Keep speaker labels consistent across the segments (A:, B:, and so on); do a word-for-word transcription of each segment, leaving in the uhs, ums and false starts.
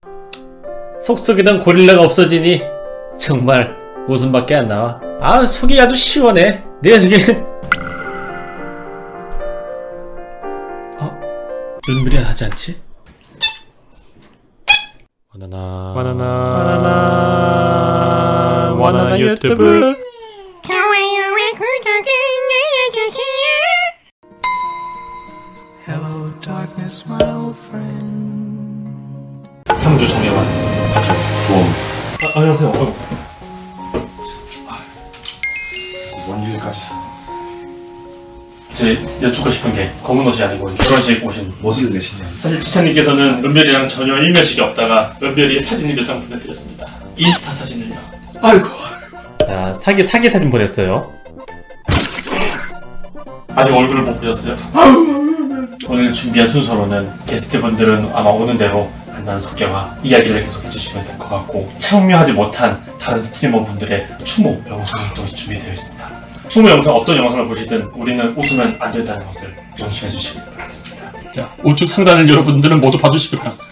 A: 속 썩이던 고릴라가 없어지니 정말 웃음밖에 안 나와. 아, 속이 아주 시원해. 내가 저게 어? 눈물이 나지 않지? 바나나
B: 바나나 바나나 바나나 유튜브
C: 좋아요와 구독을 눌러주세요.
D: Hello, darkness, my old friend.
A: 삼 주 정예만 아주 좋음. 아, 안녕하세요. 어.
E: 뭔 일까지?
A: 제 여쭙고 싶은 게 검은 옷이 아니고 결혼식 옷인
E: 멋을 내시냐?
A: 사실 지찬님께서는 은별이랑 전혀 일면식이 없다가 은별이의 사진을 몇 장 보내드렸습니다. 인스타 사진을요.
E: 아이고.
A: 자, 사기 사기 사진 보냈어요. 아직 얼굴을 못 보셨어요. 오늘 준비한 순서로는 게스트분들은 아마 오는 대로 간단한 소개와 이야기를 계속 해주시면 될 것 같고, 참여하지 못한 다른 스트리머분들의 추모 영상이 또 준비되어 있습니다. 추모 영상 어떤 영상을 보시든 우리는 웃으면 안 된다는 것을 명심해 주시길 바라겠습니다. 자, 우측 상단을 여러분들은 모두 봐주시길 바랍니다.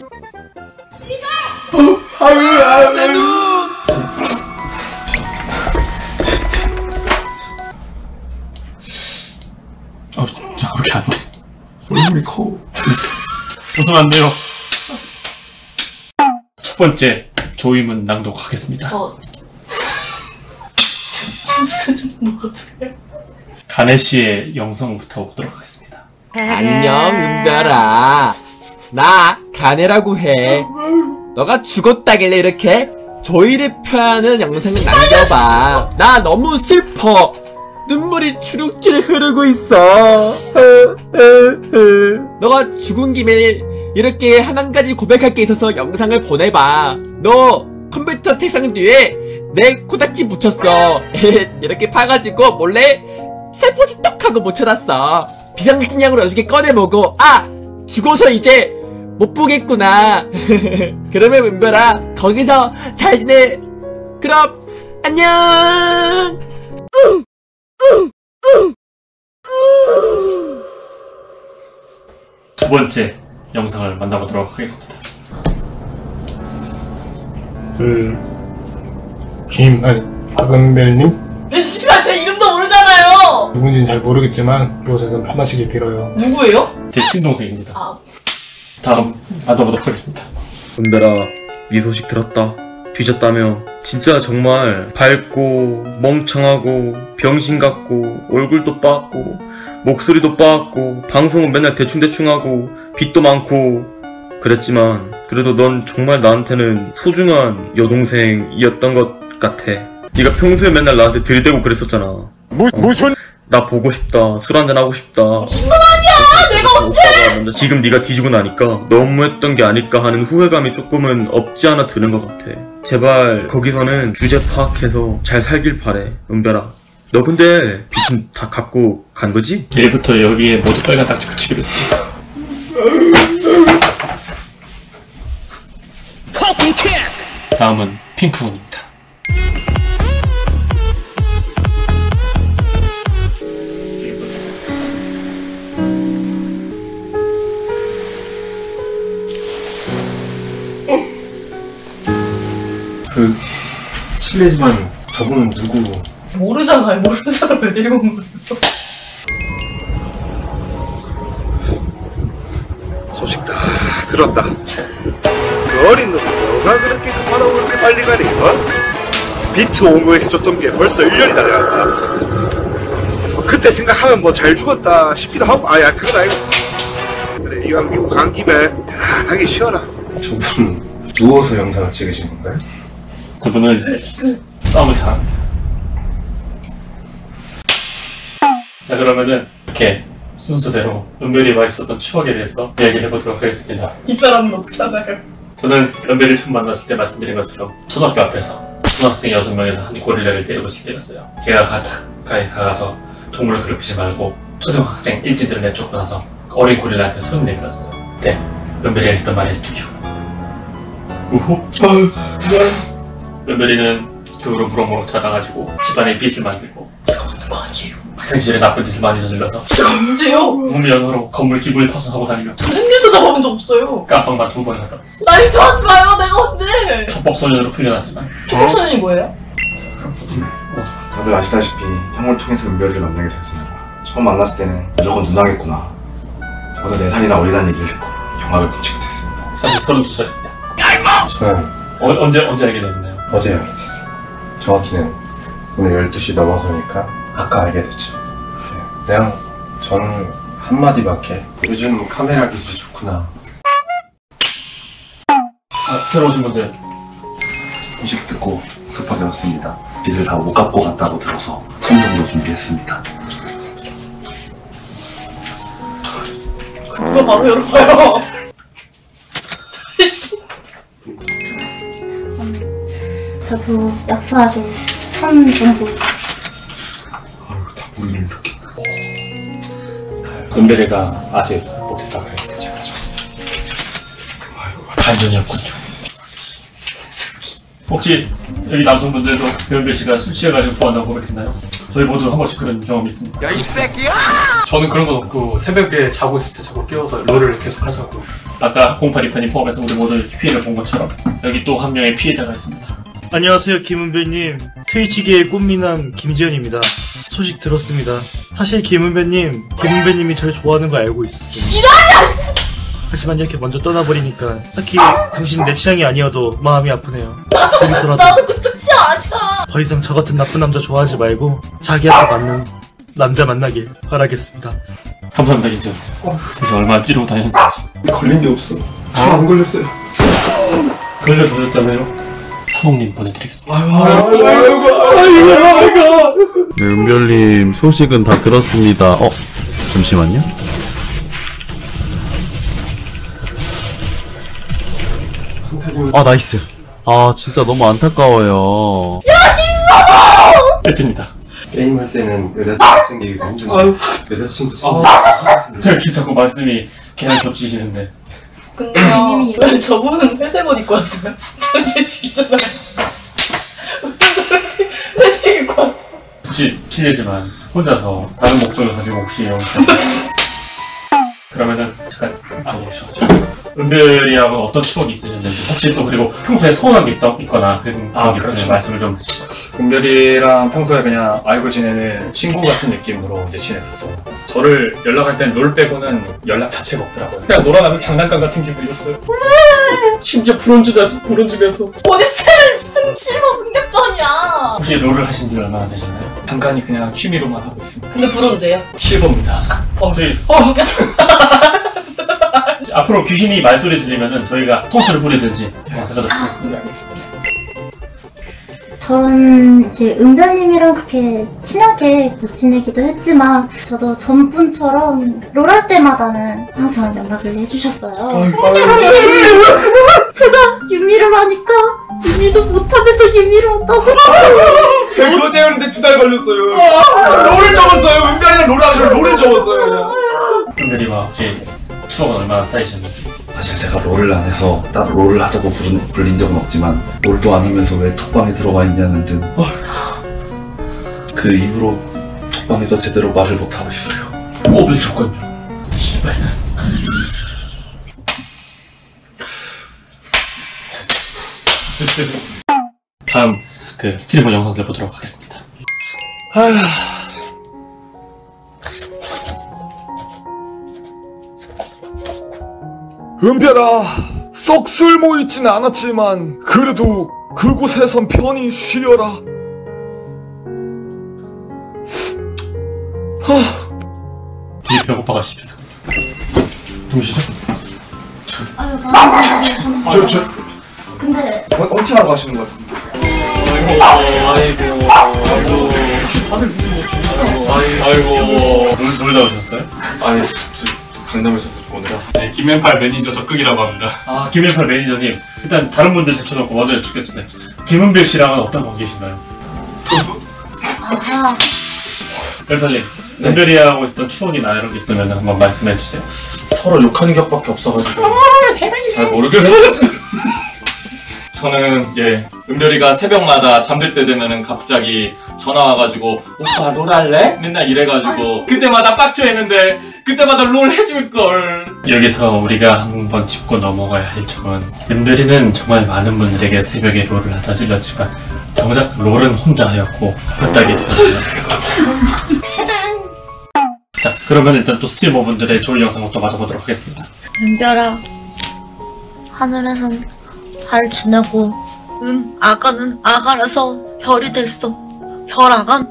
E: 아유, 아유, 내 눈!
A: 어, 자, 그렇게 안 돼.
E: 얼굴이 커.
A: 웃으면 안 돼요. 첫 번째 조이문 낭독하겠습니다.
F: 저... 진짜 좀 뭐어떡해.
A: 가네씨의 영상부터 보도록 하겠습니다.
G: 안녕 은별아, 나 가네라고 해. 너가 죽었다길래 이렇게 조이를 표하는 영상을 남겨봐. 나 너무 슬퍼. 눈물이 주룩주룩 흐르고 있어. 너가 죽은 김에 이렇게 한 가지 고백할 게 있어서 영상을 보내봐. 너 컴퓨터 책상 뒤에 내 코딱지 묻혔어. 이렇게 파가지고 몰래 살포시 떡 하고 묻혀놨어. 비상식량으로 여섯 개 꺼내보고, 아! 죽어서 이제 못 보겠구나. 그러면 은별아, 거기서 잘 지내. 그럼 안녕.
A: 두 번째 영상을 만나보도록 하겠습니다.
B: 그... 김... 아니 박은별님?
F: 씨발 제 이름도 모르잖아요.
B: 누군지는 잘 모르겠지만 이곳에선 편하시길 빌어요.
F: 누구예요?
A: 제 친동생입니다.
F: 아.
A: 다음 만나보도록 하겠습니다.
H: 은별아, 네 소식 들었다. 뒤졌다며. 진짜 정말 밝고 멍청하고 병신 같고 얼굴도 빠았고 목소리도 빠았고 방송은 맨날 대충대충하고 빚도 많고 그랬지만 그래도 넌 정말 나한테는 소중한 여동생이었던 것 같아. 네가 평소에 맨날 나한테 들이대고 그랬었잖아. 무, 무슨? 나 보고 싶다, 술 한잔 하고 싶다.
F: 신발 아니야! 내가 언제!
H: 지금 네가 뒤지고 나니까 너무했던 게 아닐까 하는 후회감이 조금은 없지 않아 드는 것 같아. 제발 거기서는 주제 파악해서 잘 살길 바래, 은별아. 너 근데 빚은 다 갚고 간 거지?
A: 내일부터 여기에 모두 빨간 딱지 붙이기로 했습니다. 다음은 핑크군입니다.
E: 그 실례지만 저분은 누구?
F: 모르잖아요. 모르는 사람 왜 데리고 온 거예요?
I: 소식 다 들었다. 그 어린 놈이 너가 그렇게 급하다고 그렇게 빨리 가니? 어? 비트 온 거 해줬던 게 벌써 일 년이나 되었다. 뭐 그때 생각하면 뭐 잘 죽었다 싶기도 하고. 아야 그건 아니고. 그래 이왕 미국 간 김에 편하게 쉬어라.
E: 저분 누워서 영상을 찍으신 건가요?
A: 그분은 싸움을 잘합니다. 자, 그러면은 이렇게 순서대로 은별이와 있었던 추억에 대해서 이야기를 해보도록 하겠습니다.
F: 이 사람은 없잖아요.
A: 저는 은별이를 처음 만났을 때 말씀드린 것처럼 초등학교 앞에서 초등학생 여섯 명에서 한 고릴라를 때리고 있을 때였어요. 제가 가까이 다가가서 동물을 괴롭히지 말고 초등학생 일진들을 내쫓고 나서 어린 고릴라한테 손을 내밀었어요. 그때 은별이가 했던 말이 아직도 기억나. 우호? 은별이는 그 후로 무럭무럭 자라가지고 집안에 빚을 만들고 제가 없는 거 아니에요. 학생 시절에 나쁜 짓을 많이 저질러서
F: 언제요?
A: 무면허로 건물 기부를 파손하고 다니며
F: 한 일도 잡아본 적 없어요.
A: 깜빵만 두 번에 갔다 왔어.
F: 날 좋아하지 마요. 내가 언제?
A: 촉법 소년으로 풀려났지만
F: 초록소년이 뭐예요?
J: 다들 아시다시피 형을 통해서 은별이를 만나게 되었습니다. 처음 만났을 때는 무조건 누나겠구나. 저보다 네 살이나 어리다는 얘기를 듣고 경악을 금치 못했습니다.
A: 사실 서른두 살입니다.
E: 저는
A: 어, 언제 언제 알게 됐나요?
E: 어제 알게 됐어요. 정확히는 오늘 열두 시 넘어서니까 아까 알게 됐죠. 그냥 저는 한마디밖에 요즘 카메라 기술이 좋구나.
A: 아, 새로 오신 분들
K: 소식 듣고 급하게 왔습니다. 빚을 다 못 갚고 갔다고 들어서 천 정도 준비했습니다.
F: 그거 바로 열어봐요.
C: 저도 약소하게 천 정도.
E: 아유 다 물을 이렇게.
A: 은별이가 아직 못했다 그랬어요. 제가 좀 반전이었군요. 혹시 여기 남성분들도 배은별 씨가 술 취해가지고 좋아한다고 고백했나요? 저희 모두 한 번씩 그런 경험이 있습니다.
L: 야 이 새끼야!
B: 저는 그런 건 없고 새벽에 자고 있을 때 자꾸 깨워서 롤을 계속 하자고.
A: 아까 공팔이판이 포함해서 우리 모두 피해를 본 것처럼 여기 또 한 명의 피해자가 있습니다.
M: 안녕하세요 김은별님. 트위치계의 꽃미남 김지현입니다. 소식 들었습니다. 사실 김은별님, 김은별님이 저를 좋아하는 걸 알고 있었어요.
F: 지랄이야 씨!
M: 하지만 이렇게 먼저 떠나버리니까 딱히 당신 내 취향이 아니어도 마음이 아프네요.
F: 나도
M: 거기서라도
F: 나도 그쪽 취향 아니야.
M: 더 이상 저 같은 나쁜 남자 좋아하지 말고 자기한테 맞는 남자 만나길 바라겠습니다.
A: 감사합니다 김지현. 대체 얼마나 찌르고 다녔는지.
E: 걸린 게 없어. 저 안 걸렸어요.
A: 걸려서 오셨잖아요. 사모님 보내드리겠습니다.
E: 아이고 아이고 아이고 아이고.
K: 네, 은별님 소식은 다 들었습니다. 어? 잠시만요. 아 나이스. 아 진짜 너무 안타까워요.
F: 야 김선호!
A: 됐습니다.
E: 게임할 때는 여자친구 챙기기가 힘드네. 여자친구 챙기기.
A: 저렇게 자꾸 말씀이 그냥 겹치시는데.
F: 근데요, 왜 저분은 회색 옷 입고 왔어요? 저기시잖아요. 왜 저렇게 회색 입고 왔어?
A: 혹시 실례지만 혼자서 다른 목적을 가지고 혹시 여기 그러면은 잠깐 나오셔가지고 은별이하고는 어떤 추억이 있으셨는지 혹시 또 그리고 평소에 서운한 게 있다, 있거나 그런
B: 아,
A: 게 있으면
B: 그렇죠.
A: 말씀을 좀 해주세요.
B: 은별이랑 평소에 그냥 알고 지내는 친구 같은 느낌으로 이제 지냈었어. 저를 연락할 땐 롤 빼고는 연락 자체가 없더라고요. 그냥 놀아나는 장난감 같은 기분이었어요. 심지어 브론즈 자식 브론즈면서
F: 어디 스텔은 승치고 승격전이야.
A: 혹시 롤을 하신 지 얼마나 되셨나요?
B: 간간히 그냥 취미로만 하고 있습니다.
F: 근데 브론즈예요?
B: 실버입니다.
A: 어, 저희
F: 어,
A: 앞으로 귀신이 말소리 들리면은 저희가 통수를 부리든지 해서 하겠습니다.
C: 전 이제 은별님이랑 그렇게 친하게 못 지내기도 했지만 저도 전분처럼 롤할 때마다는 항상 연락을 해주셨어요. 제가 유미를 하니까 유미도 못하면서 유미를 한다고.
J: 제가 그거 때문에 두 달 걸렸어요. 저 롤을 접었어요. 은별이랑 롤 하죠. 롤을 접었어요. 그냥.
A: 은별이와 혹시 추억은 얼마나 쌓이셨는지.
K: 사실 제가 롤을 안 해서 따로 롤을 하자고 부른, 불린 적은 없지만 롤도 안 하면서 왜 톡방에 들어와 있냐는 등 그 이후로 톡방에도 제대로 말을 못하고 있어요.
A: 꼽을 줬군요. 씨발. 다음 그 스트리머 영상들 보도록 하겠습니다.
M: 아휴.
N: 은별아, 썩 쓸모 있진 않았지만 그래도 그곳에선 편히 쉬려라.
A: 하... 되게 배고파가 씹혀서 누구시죠?
C: 아유, 나
J: 저, 저,
C: 근데
J: 어, 헌팅하고 가시는 것 같은데.
A: 아이고, 아이고, 아이고, 다들 무슨 아이고, 아이고, 놀, 놀다 오셨어요?
J: 아니, 강남에서 오느라.
A: 네, 김앤팔 매니저 적극이라고 합니다. 아, 김앤팔 매니저님, 일단 다른 분들 제쳐놓고 먼저 여쭙겠습니다. 김은별 씨랑은 어떤 관계신가요?
C: 아하.
A: 별달님, 네. 은별이하고 있던 추억이나 이런 게 있으면 한번 말씀해 주세요.
H: 서로 욕하는 격밖에 없어가지고 잘 모르겠어요.
B: 저는 예 은별이가 새벽마다 잠들 때 되면은 갑자기 전화 와가지고 오빠 롤 할래? 맨날 이래가지고 그때마다 빡쳐했는데 그때마다 롤 해줄걸. 여기서 우리가 한번 짚고 넘어가야 할 점은 은별이는 정말 많은 분들에게 새벽에 롤을 하자 질렸지만 정작 롤은 혼자 하였고 그따게 되었어요. 자 그러면 일단 또 스트리머분들의 좋은 영상을 또 맞아보도록 하겠습니다.
L: 은별아, 하늘에선 잘 지내고 응 아가는 아가라서 별이 됐어. 별 아가.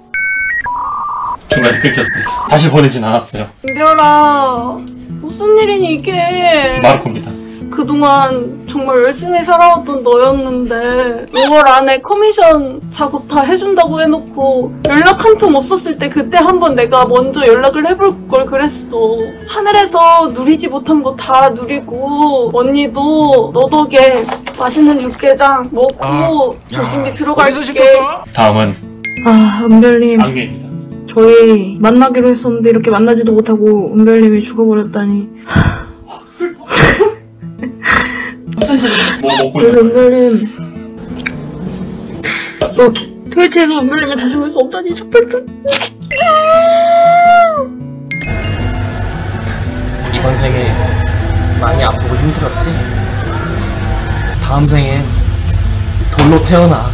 A: 중간에 끊겼습니다. 다시 보내진 않았어요.
O: 은별아, 무슨 일이니 이게?
A: 마르코입니다.
O: 그동안 정말 열심히 살아왔던 너였는데 오월 안에 커미션 작업 다 해준다고 해놓고 연락 한 통 없었을 때 그때 한번 내가 먼저 연락을 해볼 걸 그랬어. 하늘에서 누리지 못한 거 다 누리고 언니도 너 덕에 맛있는 육개장 먹고 아, 조심히 들어갈게.
A: 다음은
O: 아, 은별님.
A: 악뮤입니다.
O: 저희 만나기로 했었는데 이렇게 만나지도 못하고 은별님이 죽어버렸다니.
F: 무슨 소리?
A: 뭐 먹고
O: 그래서 은별님, 너 트위치에서 은별님을 다시 볼 수 없다니 좋겠어.
P: 이번 생에 많이 아프고 힘들었지? 다음 생엔 돌로 태어나.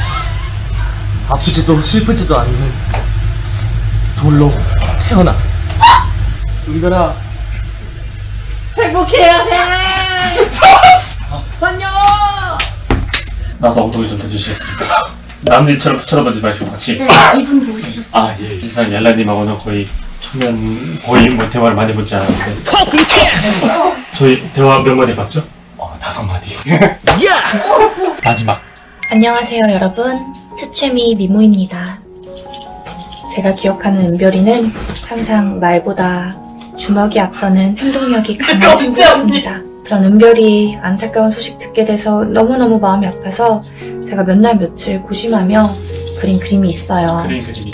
P: 아프지도 슬프지도 않는 돌로 태어나. 은별아,
F: 행복해야 해. 안녕.
A: 나도 엉덩이 좀 대주시겠습니까? 남들처럼 쳐다보지 마시고 같이.
C: 네, 이분 보시셨어요.
A: 아 예. 일단 얄라님하고는 거의 초면 거의 뭐 대화를 많이 보지 않았는데. 저희 대화 몇 마디 봤죠? 어 다섯 마디. 마지막.
Q: 안녕하세요 여러분, 트채미 미모입니다. 제가 기억하는 은별이는 항상 말보다 주먹이 앞서는 행동력이 강한 친구였습니다. 그런 은별이 안타까운 소식 듣게 돼서 너무너무 마음이 아파서 제가 몇 날 며칠 고심하며 그린 그림이 있어요.
A: 그린 그림이.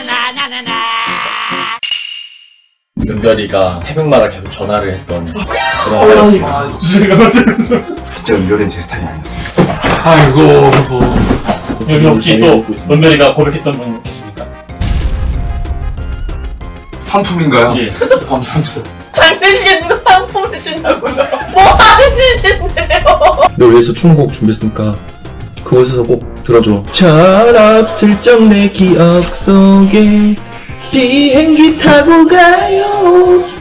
K: 은별이가 새벽마다 계속 전화를 했던 그런
J: 어,
K: 하루가
J: 진짜 은별이는 제 스타일이 아니었어요.
A: 아이고. 여기 혹시 또 은별이가 고백했던 분 계십니까?
K: 상품인가요?
A: 예. 감사합니다.
F: 장례식에 누가 상품을 주냐고요? 뭐 하는 짓인데요?
R: 널 위해서 추천곡 준비했으니까 그곳에서 꼭 들어줘. 철없을적 내 기억 속에 비행기 타고 가요.